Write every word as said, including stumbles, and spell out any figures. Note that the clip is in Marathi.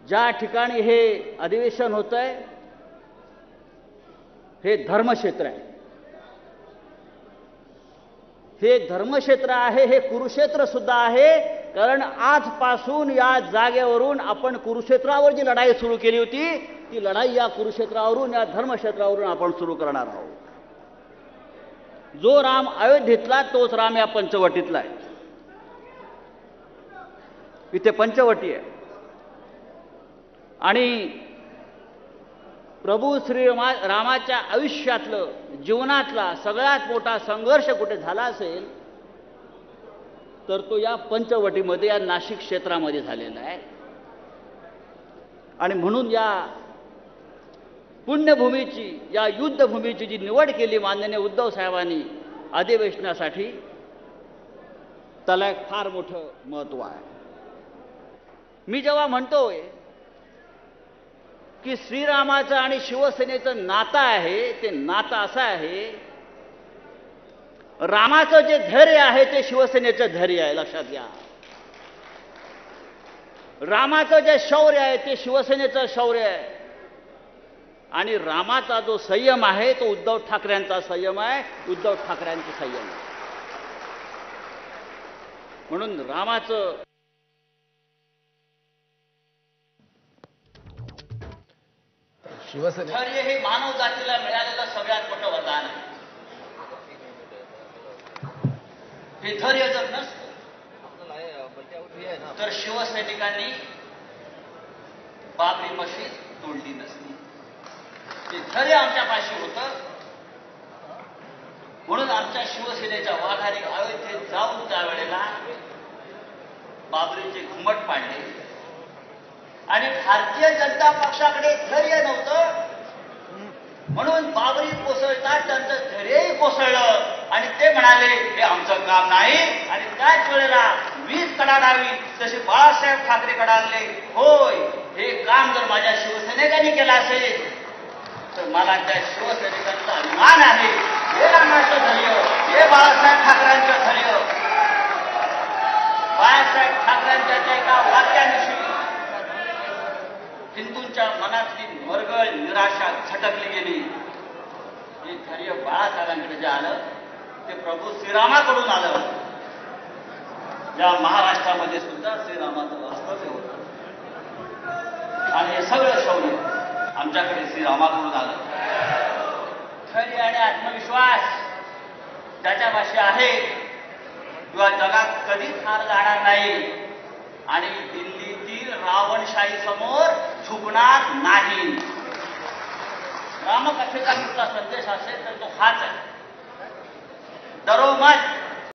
ज्या ठिकाणी हे अधिवेशन होत आहे हे धर्मक्षेत्र आहे. हे धर्मक्षेत्र आहे, हे कुरुक्षेत्र सुद्धा आहे. कारण आजपासून या जागेवरून आपण कुरुक्षेत्रावर जी लढाई सुरू केली होती ती लढाई या कुरुक्षेत्रावरून, या धर्मक्षेत्रावरून आपण सुरू करणार आहोत. जो राम अयोध्येतला तोच राम या पंचवटीतला आहे. इथे पंचवटी आहे आणि प्रभू श्री रामाच्या आयुष्यातलं, जीवनातला सगळ्यात मोठा संघर्ष कुठे झाला असेल तर तो या पंचवटीमध्ये, या नाशिक क्षेत्रामध्ये झालेला आहे. आणि म्हणून या पुण्यभूमीची, या युद्धभूमीची जी निवड केली माननीय उद्धव साहेबांनी अधिवेशनासाठी, त्याला एक फार मोठं महत्त्व आहे. मी जेव्हा म्हणतोय की श्रीरामाचं आणि शिवसेनेचं नातं आहे, ते नातं असं आहे, रामाचं जे धैर्य आहे ते शिवसेनेचं धैर्य आहे, लक्षात घ्या. रामाचं जे शौर्य आहे ते शिवसेनेचं शौर्य आहे. आणि रामाचा जो संयम आहे तो उद्धव ठाकरेंचा संयम आहे, उद्धव ठाकरेंचा संयम आहे. म्हणून रामाचं शिवसेने धैर्य हे मानव जातीला मिळालेलं सगळ्यात मोठं वरदान आहे. हे धैर्य जर नसतं तर शिवसैनिकांनी बाबरी मशीद तोडली नसती. ते धैर्य आमच्यापाशी होतं. म्हणून आमच्या शिवसेनेच्या वाघाने अयोध्येत जाऊन त्यावेळेला बाबरीचे घुमट पाडले. आणि भारतीय जनता पक्षाकडे धैर्य नव्हतं म्हणून बाबरी कोसळतात त्यांचं धैर्यही कोसळलं आणि ते म्हणाले हे आमचं काम नाही. आणि त्याच वेळेला वीज कडाडावी तसे बाळासाहेब ठाकरे कडाडले. होय, हे काम जर माझ्या शिवसैनिकांनी केलं असेल तर मला त्या शिवसैनिकांचा अभिमान आहे. हे रामाचं धैर्य, हे बाळासाहेब ठाकरेंचं धैर्य. बाळासाहेब ठाकरेंच्या त्या एका वाक्याविषयी हिंदूंच्या मनातली मरगळ, निराशा झटकली गेली. हे धैर्य बाळासाहेबांकडे जे आलं ते प्रभू श्रीरामाकडून आलं. या महाराष्ट्रामध्ये सुद्धा श्रीरामाचं वास्तव्य होतं आणि हे सगळं शौर्य आमच्याकडे श्रीरामाकडून आलं. धैर्य आणि आत्मविश्वास त्याच्यापाशी आहे किंवा जगात कधीच हार जाणार नाही आणि दिल्लीतील रावणशाही समोर झुकणार नाही. रामकथेचा कुठला संदेश असेल तर तो हाच आहे.